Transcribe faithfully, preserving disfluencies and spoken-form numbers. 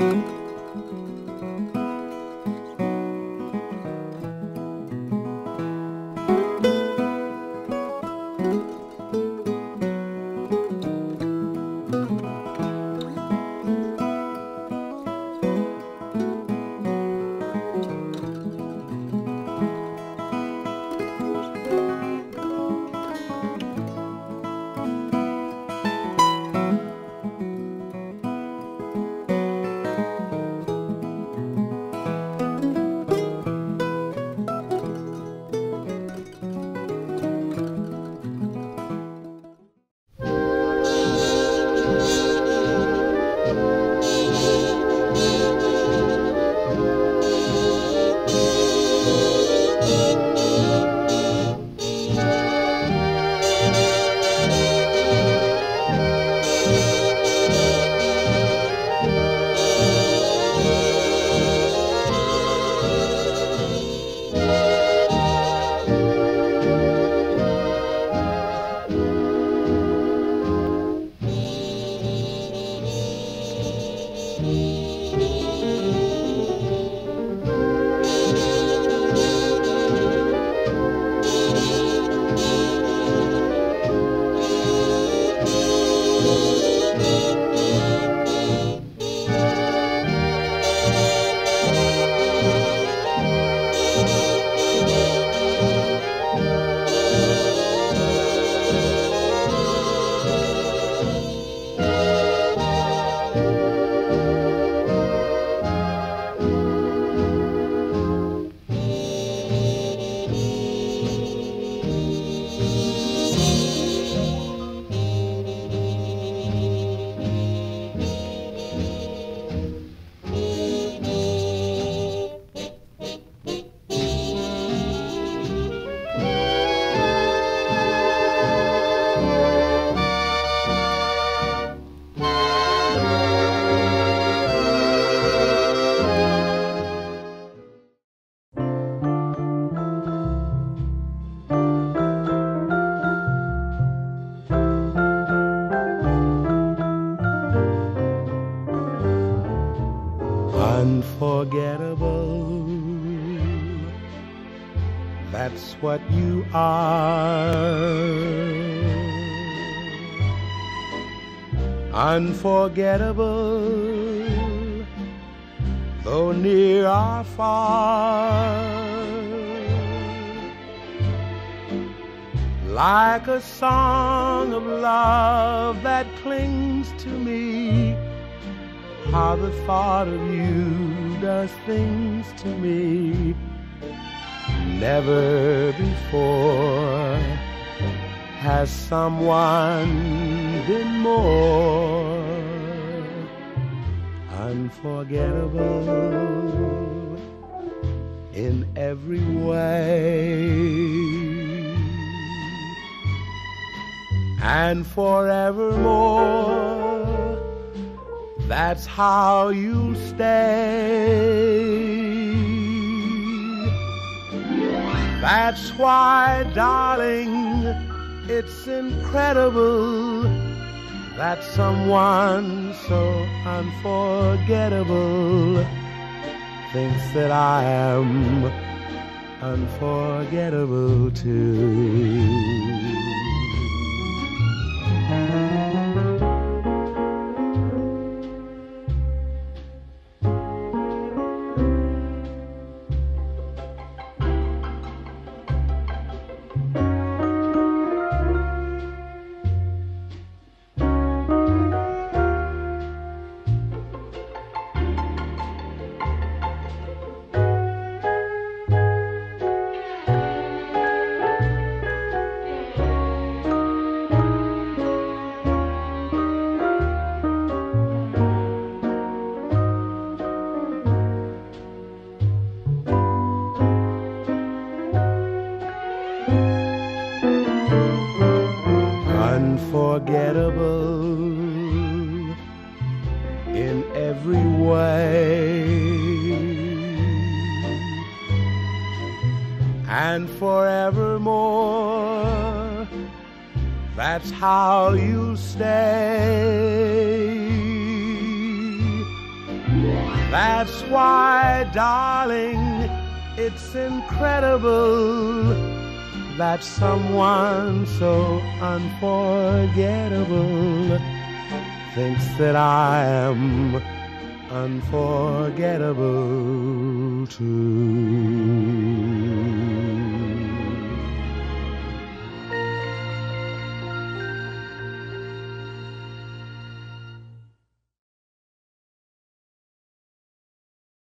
Unforgettable, that's what you are. Unforgettable, though near or far. Like a song of love that clings to me, how the thought of you does things to me. Never before has someone been more unforgettable in every way. And forevermore, that's how you'll stay. That's why, darling, it's incredible that someone so unforgettable thinks that I am unforgettable too. Unforgettable in every way, and forevermore, that's how you stay. That's why, darling, it's incredible that someone so unforgettable thinks that I am unforgettable too.